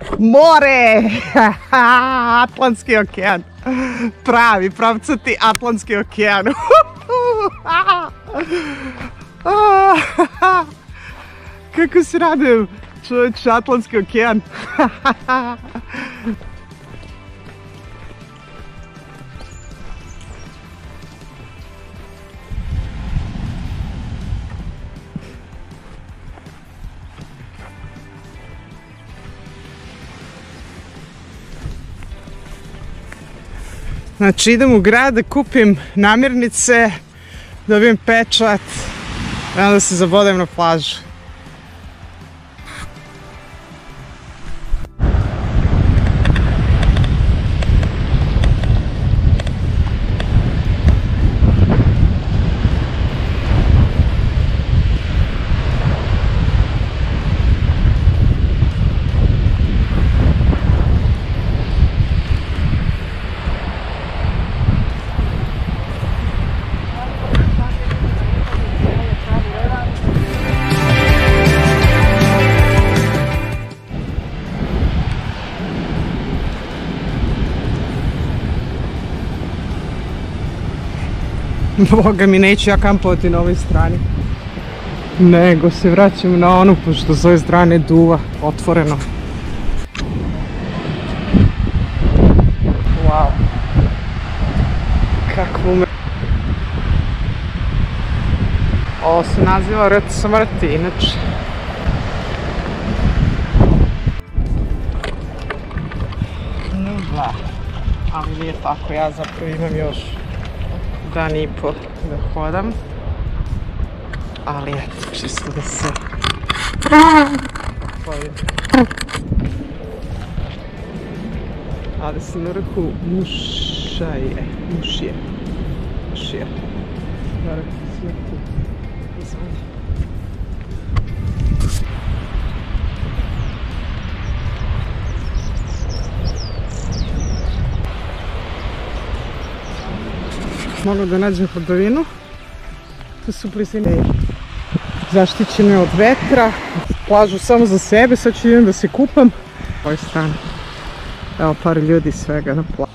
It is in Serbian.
More! Atlantski okean. Pravi, pravcati Atlantski okean. Kako se radujem, čovječ, Atlantski okean. Znači idem u grad da kupim namirnice, dobijem pečat i onda se zabodem na plažu. Boga mi, neću ja kampovati na ovoj strani, nego se vraćam na onu, pošto s ove strane duva otvoreno. Wow, kakvo me... Ovo se naziva Rt smrti, inače. Da, ali nije tako, ja zapravo imam još dan i po da hodam, ali eto, čisto da se povijem. A da sam na vrhu Mušije. Na vrhu smrti. Mogu da nađem hladovinu. Tu su blizine zaštićene od vetra. Plažu samo za sebe, sad ću idem da se kupam. Ovoj strani. Evo par ljudi svega na plažu.